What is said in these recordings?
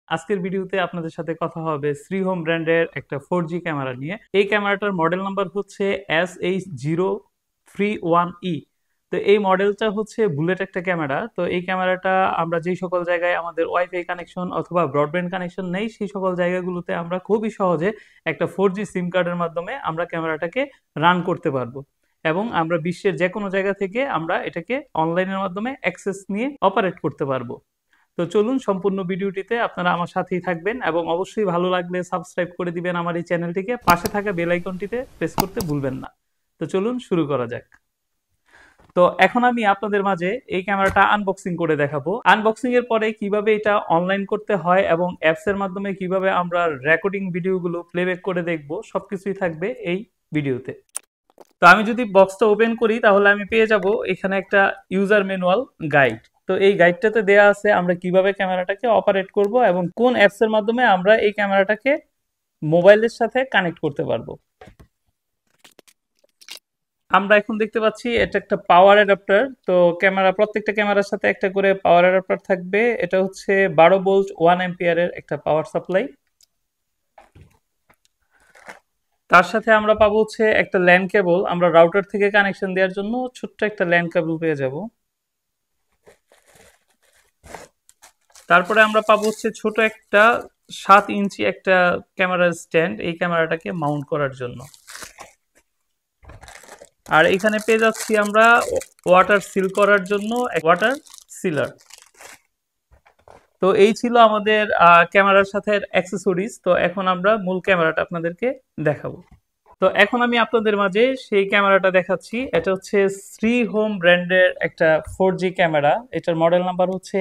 আজকের ভিডিওতে আপনাদের সাথে কথা হবে শ্রীহোম ব্র্যান্ডের একটা 4G ক্যামেরা নিয়ে। এই ক্যামেরাটার মডেল নাম্বার হচ্ছে SH031E। তো এই মডেলটা হচ্ছে বুলেট একটা ক্যামেরা। তো এই ক্যামেরাটা আমরা যেই সকল জায়গায় আমাদের ওয়াইফাই কানেকশন অথবা ব্রডব্যান্ড কানেকশন নেই, সেই সকল জায়গাগুলোতে আমরা খুবই সহজে একটা 4G সিম কার্ডের মাধ্যমে আমরা ক্যামেরাটাকে রান করতে পারবো এবং আমরা বিশ্বের যে কোনো জায়গা থেকে আমরা এটাকে অনলাইনের মাধ্যমে অ্যাক্সেস নিয়ে অপারেট করতে পারবো। তো চলুন, সম্পূর্ণ ভিডিওটিতে আপনারা আমার সাথেই থাকবেন এবং অবশ্যই ভালো লাগলে সাবস্ক্রাইব করে দিবেন আমার এই চ্যানেলটিকে। পাশে থাকা বেল আইকনটিতে প্রেস করতে ভুলবেন না। তো চলুন শুরু করা যাক। তো এখন আমি আপনাদের মাঝে এই ক্যামেরাটা আনবক্সিং করে দেখাবো। আনবক্সিং এর পরে কিভাবে এটা অনলাইন করতে হয় এবং অ্যাপস এর মাধ্যমে কিভাবে আমরা রেকর্ডিং ভিডিওগুলো প্লেব্যাক করে দেখব, সবকিছুই থাকবে এই ভিডিওতে। তো আমি যদি বক্সটা ওপেন করি তাহলে আমি পেয়ে যাব এখানে একটা ইউজার ম্যানুয়াল গাইড। তো এই গাইডটাতে দেয়া আছে আমরা কিভাবে ক্যামেরাটাকে অপারেট করব এবং কোন অ্যাপস এর মাধ্যমে আমরা এই ক্যামেরাটাকে মোবাইলের সাথে কানেক্ট করতে পারবো। আমরা এখন দেখতে পাচ্ছি এটা একটা পাওয়ার অ্যাডাপ্টার। তো প্রত্যেকটা ক্যামেরার সাথে একটা করে পাওয়ার অ্যাডাপ্টার থাকবে। এটা হচ্ছে 12 ভোল্ট 1 অ্যাম্পিয়ারের একটা পাওয়ার সাপ্লাই। তার সাথে আমরা পাবো হচ্ছে একটা ল্যান কেবল। আমরা রাউটার থেকে কানেকশন দেওয়ার জন্য ছোট্ট একটা ল্যান কেবল পেয়ে যাব। তারপরে আমরা পাবো হচ্ছে ছোট একটা 7 ইঞ্চি একটা ক্যামেরা স্ট্যান্ড, এই ক্যামেরাটাকে মাউন্ট করার জন্য। আর এখানে পেয়ে যাচ্ছি আমরা ওয়াটার সিল করার জন্য ওয়াটার সিলার। তো এই ছিল আমাদের ক্যামেরার সাথে অ্যাক্সেসরিজ। তো এখন আমরা মূল ক্যামেরাটা আপনাদেরকে দেখাবো। তো এখন আমি আপনাদের মাঝে সেই ক্যামেরাটা দেখাচ্ছি। এটা হচ্ছে শ্রীহোম ব্র্যান্ডের একটা 4G ক্যামেরা। এটার মডেল নাম্বার হচ্ছে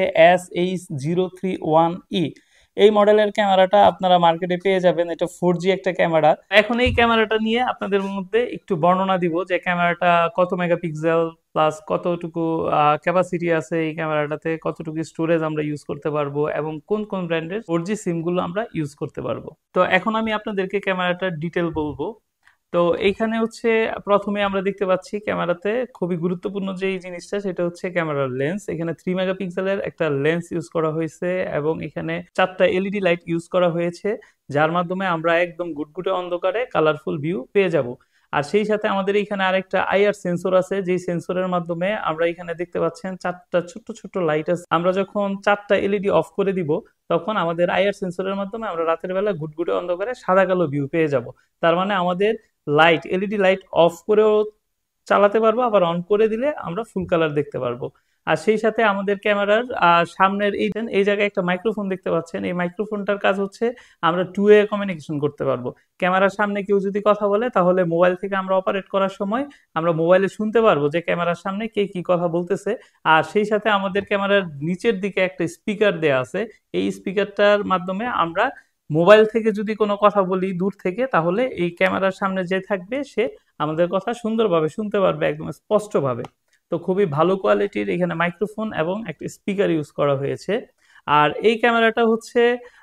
SH031E। এই মডেলের ক্যামেরাটা আপনারা মার্কেটে পেয়ে যাবেন। এটা 4G একটা ক্যামেরা। এখন এই ক্যামেরাটা নিয়ে আপনাদের মধ্যে একটু বর্ণনা দিব যে ক্যামেরাটা কত মেগাপিক্সেল প্লাস কতটুকু ক্যাপাসিটি আছে এই ক্যামেরাটাতে, কতটুকু স্টোরেজ আমরা ইউজ করতে পারবো এবং কোন কোন ব্র্যান্ডের 4G সিমগুলো আমরা ইউজ করতে পারবো। তো এখন আমি আপনাদেরকে ক্যামেরাটার ডিটেল বলবো। তো এইখানে হচ্ছে প্রথমে আমরা দেখতে পাচ্ছি ক্যামেরাতে খুবই গুরুত্বপূর্ণ যে জিনিসটা, সেটা হচ্ছে ক্যামেরার লেন্স। এখানে 3 মেগাপিক্সেলের একটা লেন্স ইউজ করা হয়েছে এবং এখানে 4টা এলইডি লাইট ইউজ করা হয়েছে, যার মাধ্যমে আমরা একদম গুটগুটে অন্ধকারে কালারফুল ভিউ পেয়ে যাব। আর সেই সাথে আমাদের এখানে আরেকটা আইআর সেন্সর আছে, যেই সেন্সরের মাধ্যমে আমরা এখানে দেখতে পাচ্ছেন 4টা ছোট্ট ছোট্ট লাইট আছে। আমরা যখন 4টা এলইডি অফ করে দিব তখন আমাদের আইআর সেন্সরের মাধ্যমে আমরা রাতের বেলা গুটগুটে অন্ধকারে সাদা কালো ভিউ পেয়ে যাব। তার মানে আমাদের এলইডি লাইট অফ করেও চালাতে পারবো, আবার অন করে দিলে আমরা ফুল কালার দেখতে পারবো। আর সেই সাথে আমাদের ক্যামেরার সামনের এই জায়গায় একটা মাইক্রোফোন দেখতে পাচ্ছেন। এই মাইক্রোফোনটার কাজ হচ্ছে আমরা টু ওয়ে কমিউনিকেশন করতে পারবো। ক্যামেরার সামনে কেউ যদি কথা বলে তাহলে মোবাইল থেকে আমরা অপারেট করার সময় আমরা মোবাইলে শুনতে পারবো যে ক্যামেরার সামনে কে কি কথা বলতেছে। আর সেই সাথে আমাদের ক্যামেরার নিচের দিকে একটা স্পিকার দেয়া আছে। এই স্পিকারটার মাধ্যমে আমরা মোবাইল থেকে যদি কোনো কথা বলি দূর থেকে, তাহলে এই ক্যামেরার সামনে যে থাকবে সে আমাদের কথা সুন্দরভাবে শুনতে পারবে, একদম স্পষ্টভাবে। তো খুবই ভালো কোয়ালিটির এখানে মাইক্রোফোন এবং একটা স্পিকার ইউজ করা হয়েছে। আর এই ক্যামেরাটা হচ্ছে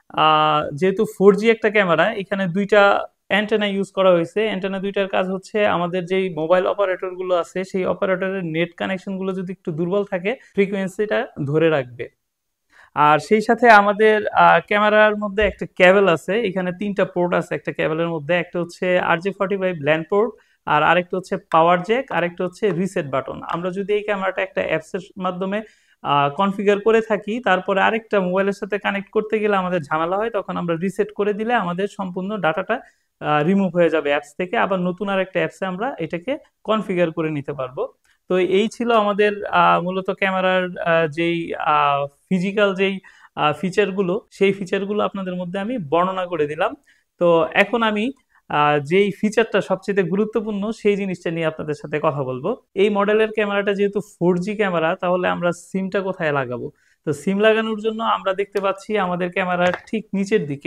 যেহেতু 4G একটা ক্যামেরা, এখানে দুইটা অ্যান্টেনা ইউজ করা হয়েছে। অ্যান্টেনা দুইটার কাজ হচ্ছে আমাদের যেই মোবাইল অপারেটর গুলো আছে সেই অপারেটরের নেট কানেকশন গুলো যদি একটু দুর্বল থাকে ফ্রিকোয়েন্সিটা ধরে রাখবে। আর সেই সাথে আমাদের ক্যামেরার মধ্যে একটা কেবল আছে। এখানে 3টা পোর্ট আছে একটা কেবলের মধ্যে। একটা হচ্ছে RJ45 ল্যান্ড পোর্ট, আর আরেকটা হচ্ছে পাওয়ার জ্যাক, আরেকটা হচ্ছে রিসেট বাটন। আমরা যদি এই ক্যামেরাটা একটা অ্যাপস এর মাধ্যমে কনফিগার করে থাকি, তারপরে আরেকটা মোবাইলের সাথে কানেক্ট করতে গেলে আমাদের ঝামেলা হয়, তখন আমরা রিসেট করে দিলে আমাদের সম্পূর্ণ ডাটাটা রিমুভ হয়ে যাবে অ্যাপস থেকে। আবার নতুন আরেকটা অ্যাপসে আমরা এটাকে কনফিগার করে নিতে পারবো। তো এই ছিল আমাদের মূলত ক্যামেরার যেই ফিজিক্যাল যেই ফিচারগুলো, সেই ফিচারগুলো আপনাদের মধ্যে আমি বর্ণনা করে দিলাম। তো এখন আমি যেই ফিচারটা সবচেয়ে গুরুত্বপূর্ণ সেই জিনিসটা নিয়ে আপনাদের সাথে কথা বলবো। এই মডেলের ক্যামেরাটা যেহেতু 4G ক্যামেরা, তাহলে আমরা সিমটা কোথায় লাগাবো? তো সিম লাগানোর জন্য আমরা দেখতে পাচ্ছি আমাদের ক্যামেরার ঠিক নিচের দিকে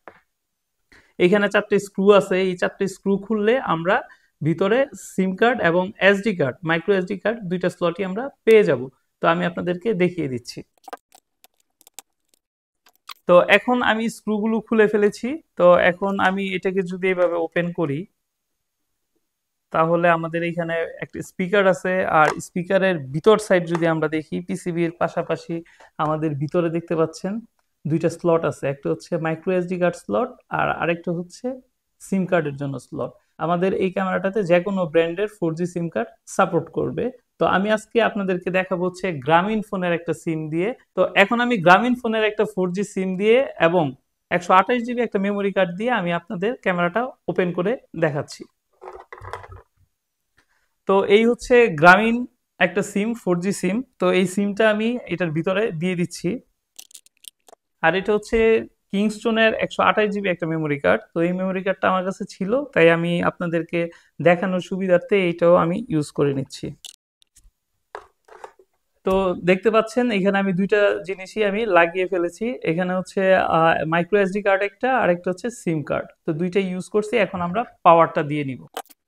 এখানে 4টে স্ক্রু আছে। এই 4টে স্ক্রু খুললে আমরা ভিতরে সিম কার্ড এবং SD card, micro SD card, দুইটা স্লটই আমরা পেয়ে যাব। তো আমি আপনাদেরকে দেখিয়ে দিচ্ছি। তো এখন আমি স্ক্রুগুলো খুলে ফেলেছি। তো এখন আমি এটাকে যদি এভাবে ওপেন করি তাহলে আমাদের এখানে একটা স্পিকার আছে। আর স্পিকারের ভিতর সাইড যদি আমরা দেখি, পিসিবির পাশাপাশি আমাদের ভিতরে দেখতে পাচ্ছেন দুইটা স্লট আছে, একটা হচ্ছে মাইক্রো এসডি কার্ড স্লট আর আরেকটা হচ্ছে সিম কার্ডের জন্য স্লট। আমাদের এই ক্যামেরাটাতে যে কোনো ব্র্যান্ডের 4G সিম কার্ড সাপোর্ট করবে। তো আমি আজকে আপনাদেরকে দেখাবো হচ্ছে গ্রামীণ ফোনের একটা সিম দিয়ে। তো এখন আমি গ্রামীণ ফোনের একটা 4G সিম দিয়ে এবং 128 জিবি একটা মেমোরি কার্ড দিয়ে আমি আপনাদের ক্যামেরাটা ওপেন করে দেখাচ্ছি। তো এই হচ্ছে গ্রামীণ একটা সিম, 4G সিম। তো এই সিমটা আমি এটার ভিতরে দিয়ে দিচ্ছি। আর এটা হচ্ছে কিংস্টোনের 128 জিবি একটা মেমোরি কার্ড। তো এই মেমোরি কার্ডটা আমার কাছে ছিল, তাই আমি আপনাদেরকে দেখানোর সুবিধার্থে এইটাও আমি ইউজ করে নিচ্ছি। তো দেখতে পাচ্ছেন এখানে আমি দুইটা জিনিসই আমি লাগিয়ে ফেলেছি। এখানে হচ্ছে মাইক্রো এসডি কার্ড একটা, আর একটা হচ্ছে সিম কার্ড। তো দুইটাই ইউজ করছি। এখন আমরা পাওয়ারটা দিয়ে নিব।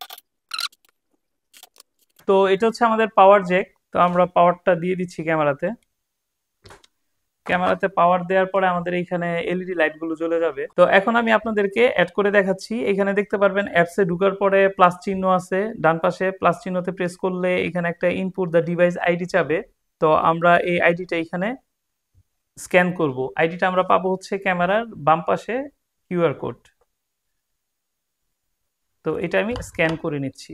তো এটা হচ্ছে আমাদের পাওয়ার জ্যাক। তো আমরা পাওয়ারটা দিয়ে দিচ্ছি ক্যামেরাতে। ক্যামেরাতে পাওয়ার দেওয়ার পরে আমাদের এখানে এলইডি লাইট গুলো জ্বলে যাবে। তো এখন আমি আপনাদেরকে অ্যাড করে দেখাচ্ছি। এখানে দেখতে পারবেন অ্যাপসে ঢোকার পরে প্লাস চিহ্ন আছে ডান পাশে। প্লাস চিহ্নতে প্রেস করলে এখানে একটা ইনপুট দ্য ডিভাইস আইডি চাবে। তো আমরা এই আইডিটা এখানে স্ক্যান করব। আইডিটা আমরা পাবো হচ্ছে ক্যামেরার বাম পাশে কিউআর কোড। তো এটা আমি স্ক্যান করে নিচ্ছি।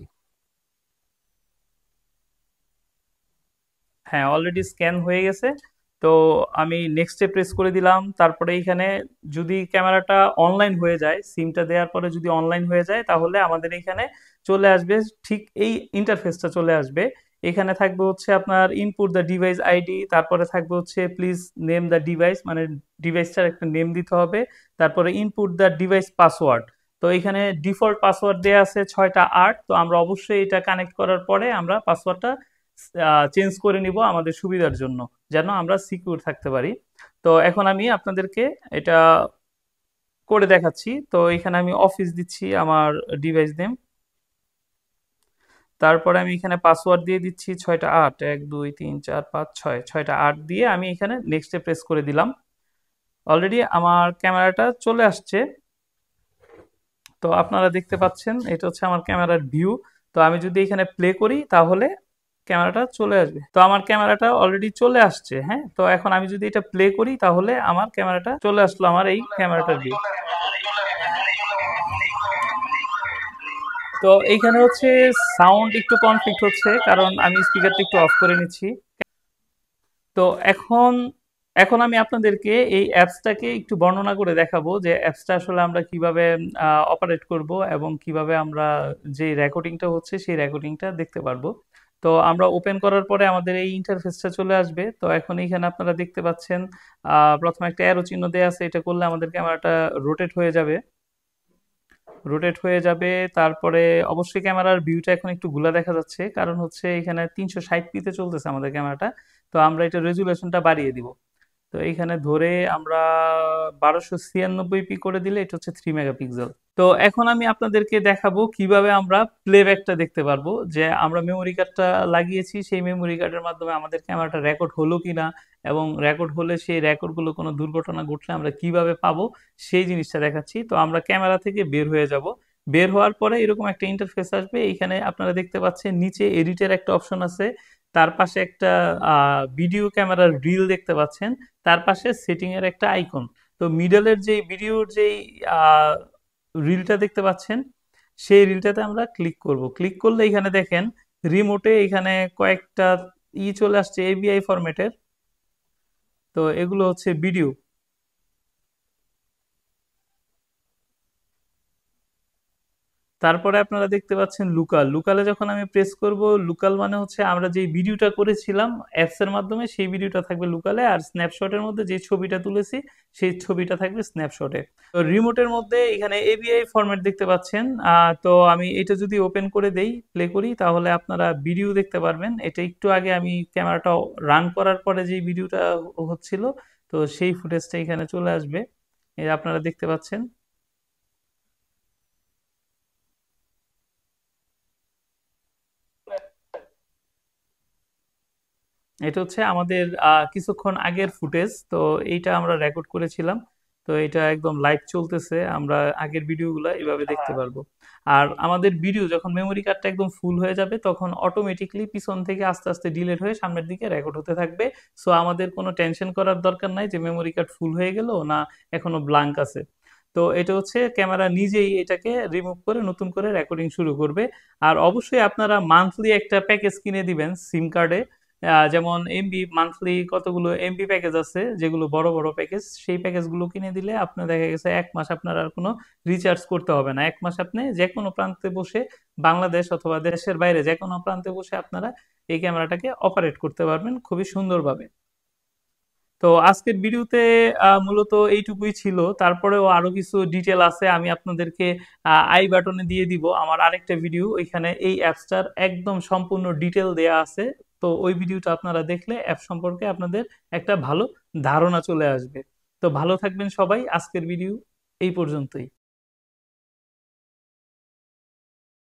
হ্যাঁ, অলরেডি স্ক্যান হয়ে গেছে। তো আমি নেক্সটে প্রেস করে দিলাম। তারপরে এখানে যদি ক্যামেরাটা অনলাইন হয়ে যায়, সিমটা দেওয়ার পরে যদি অনলাইন হয়ে যায়, তাহলে আমাদের এখানে চলে আসবে ঠিক এই ইন্টারফেসটা চলে আসবে। এখানে থাকবে হচ্ছে আপনার ইনপুট দ্য ডিভাইস আইডি, তারপরে থাকবে হচ্ছে প্লিজ নেম দ্য ডিভাইস, মানে ডিভাইসটার একটা নেম দিতে হবে। তারপরে ইনপুট দ্য ডিভাইস পাসওয়ার্ড। তো এখানে ডিফল্ট পাসওয়ার্ড দেওয়া আছে 6টা 8। তো আমরা অবশ্যই এটা কানেক্ট করার পরে আমরা পাসওয়ার্ডটা চেঞ্জ করে নিব আমাদের সুবিধার জন্য, যেন আমরা সিকিউর থাকতে পারি। তো এখন আমি আপনাদেরকে এটা করে দেখাচ্ছি। তো এখানে আমি অফিস দিচ্ছি আমার ডিভাইস নেম। তারপরে আমি এখানে পাসওয়ার্ড দিয়ে দিচ্ছি 6টা 8, 1 2 3 4 5 6, 6টা 8 দিয়ে আমি এখানে নেক্সটে প্রেস করে দিলাম। অলরেডি আমার ক্যামেরাটা চলে আসছে। তো আপনারা দেখতে পাচ্ছেন এটা হচ্ছে আমার ক্যামেরার ভিউ। তো আমি যদি এখানে প্লে করি তাহলে ক্যামেরাটা চলে আসবে। তো আমার ক্যামেরাটা অলরেডি চলে আসছে। হ্যাঁ, তো এখন আমি যদি এটা প্লে করি তাহলে আমার ক্যামেরাটা চলে আসলো, আমার এই ক্যামেরাটার ভিউ। তো এইখানে হচ্ছে সাউন্ড একটু কনফ্লিক্ট হচ্ছে, কারণ আমি স্পিকারটা একটু অফ করে নিচ্ছি। তো এখন এখন আমি আপনাদেরকে এই অ্যাপসটাকে একটু বর্ণনা করে দেখাবো যে অ্যাপসটা আসলে আমরা কিভাবে অপারেট করব এবং কিভাবে আমরা যে রেকর্ডিংটা হচ্ছে সেই রেকর্ডিংটা দেখতে পারবো। তো আমরা ওপেন করার পরে আমাদের এই ইন্টারফেসটা চলে আসবে। তো এখন এখানে আপনারা দেখতে পাচ্ছেন প্রথমে একটা অ্যারো চিহ্ন দেওয়া আছে। এটা করলে আমাদের ক্যামেরাটা রোটেট হয়ে যাবে। রোটেট হয়ে যাবে। তারপরে অবশ্যই ক্যামেরার ভিউটা এখন একটু ঘোলা দেখা যাচ্ছে, কারণ হচ্ছে এখানে 360p-তে চলতেছে আমাদের ক্যামেরাটা। তো আমরা এটা রেজুলেশনটা বাড়িয়ে দিব। তো এইখানে ধরে আমরা 1296p করে দিলে এটা হচ্ছে 3 মেগাপিক্সেল। তো এখন আমি আপনাদেরকে দেখাবো কিভাবে আমরা প্লেব্যাকটা দেখতে পারবো, যে আমরা মেমোরি কার্ডটা লাগিয়েছি, সেই মেমোরি কার্ডের মাধ্যমে আমাদের ক্যামেরাটা রেকর্ড হলো কিনা, এবং রেকর্ড হলে সেই রেকর্ডগুলো কোনো দুর্ঘটনা ঘটলে আমরা কিভাবে পাবো সেই জিনিসটা দেখাচ্ছি। তো আমরা ক্যামেরা থেকে বের হয়ে যাব। বের হওয়ার পরে এরকম একটা ইন্টারফেস আসবে। এইখানে আপনারা দেখতে পাচ্ছেন নিচে এডিটের একটা অপশন আছে। তার পাশে একটা ভিডিও ক্যামেরার রিল দেখতে পাচ্ছেন। তার পাশে সেটিং এর একটা আইকন। তো মিডলের যে ভিডিওর যেই রিলটা দেখতে পাচ্ছেন, সেই রিলটাতে আমরা ক্লিক করব। ক্লিক করলে এখানে দেখেন রিমোটে এখানে কয়েকটা চলে আসছে এভিআই ফরম্যাটের। তো এগুলো হচ্ছে ভিডিও। তারপরে আপনারা দেখতে পাচ্ছেন লোকাল। লোকালে যখন আমি প্রেস করব, লোকাল মানে হচ্ছে আমরা যে ভিডিওটা করেছিলাম অ্যাপস এর মাধ্যমে, সেই ভিডিওটা থাকবে লোকালে, আর স্ন্যাপশটের মধ্যে যে ছবিটা তুলেছি সেই ছবিটা থাকবে স্ন্যাপশটে। তো রিমোটের মধ্যে এখানে এভিআই ফরম্যাট দেখতে পাচ্ছেন। তো আমি এটা যদি ওপেন করে দেই, প্লে করি, তাহলে আপনারা ভিডিও দেখতে পারবেন। এটা একটু আগে আমি ক্যামেরাটা রান করার পরে যে ভিডিওটা হচ্ছিল, তো সেই ফুটেজটা এখানে চলে আসবে। এই আপনারা দেখতে পাচ্ছেন। এটা হচ্ছে আমাদের কিছুক্ষণ আগের ফুটেজ। তো এইটা আমরা রেকর্ড করেছিলাম। তো তো এটা একদম লাইভ চলতেছে, আমরা আগের ভিডিওগুলো এভাবে দেখতে পারবো। আর আমাদের ভিডিও যখন মেমোরি কার্ডটা একদম ফুল হয়ে যাবে তখন অটোমেটিকলি পিছন থেকে আস্তে আস্তে ডিলিট হয়ে সামনের দিকে রেকর্ড হতে থাকবে। সো আমাদের কোনো টেনশন করার দরকার নাই যে মেমোরি কার্ড ফুল হয়ে গেল না এখনো ব্ল্যাঙ্ক আছে। তো এটা হচ্ছে ক্যামেরা নিজেই এটাকে রিমুভ করে নতুন করে রেকর্ডিং শুরু করবে। আর অবশ্যই আপনারা মান্থলি একটা প্যাকেজ কিনে দিবেন সিম কার্ডে। যেমন এমবি মান্থলি কতগুলো এমবি প্যাকেজ আছে যেগুলো বড় বড় প্যাকেজ, সেই প্যাকেজগুলো কিনে দিলে আপনার দেখা গেছে 1 মাস আপনার আর কোনো রিচার্জ করতে হবে না। 1 মাস আপনি যে কোনো প্রান্তে বসে, বাংলাদেশ অথবা দেশের বাইরে যে কোনো প্রান্তে বসে আপনারা এই ক্যামেরাটাকে অপারেট করতে পারবেন খুবই সুন্দরভাবে। তো আজকের ভিডিওতে মূলত এইটুকুই ছিল, তারপরেও আরো কিছু ডিটেল আছে আমি আপনাদেরকে আই বাটনে দিয়ে দিব আমার আরেকটা ভিডিও, ওইখানে এই অ্যাপসটার একদম সম্পূর্ণ ডিটেল দেয়া আছে। তো ওই ভিডিওটা আপনারা দেখলে অ্যাপ সম্পর্কে আপনাদের একটা ভালো ধারণা চলে আসবে। তো ভালো থাকবেন সবাই, আজকের ভিডিও এই পর্যন্তই।